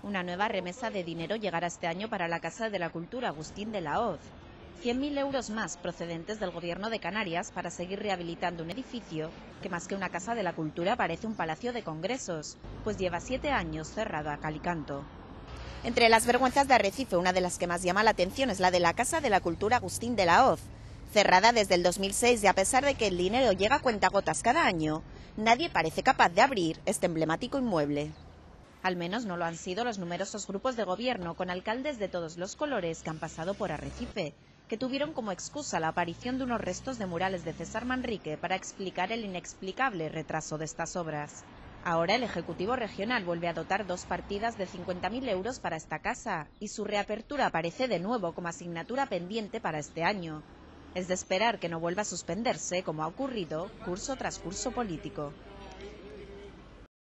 Una nueva remesa de dinero llegará este año para la Casa de la Cultura Agustín de la Hoz. 100.000 euros más procedentes del Gobierno de Canarias para seguir rehabilitando un edificio que más que una Casa de la Cultura parece un palacio de congresos, pues lleva 7 años cerrado a cal y canto. Entre las vergüenzas de Arrecife, una de las que más llama la atención es la de la Casa de la Cultura Agustín de la Hoz. Cerrada desde el 2006 y a pesar de que el dinero llega a cuentagotas cada año, nadie parece capaz de abrir este emblemático inmueble. Al menos no lo han sido los numerosos grupos de gobierno con alcaldes de todos los colores que han pasado por Arrecife, que tuvieron como excusa la aparición de unos restos de murales de César Manrique para explicar el inexplicable retraso de estas obras. Ahora el Ejecutivo Regional vuelve a dotar 2 partidas de 50.000 euros para esta casa y su reapertura aparece de nuevo como asignatura pendiente para este año. Es de esperar que no vuelva a suspenderse, como ha ocurrido curso tras curso político.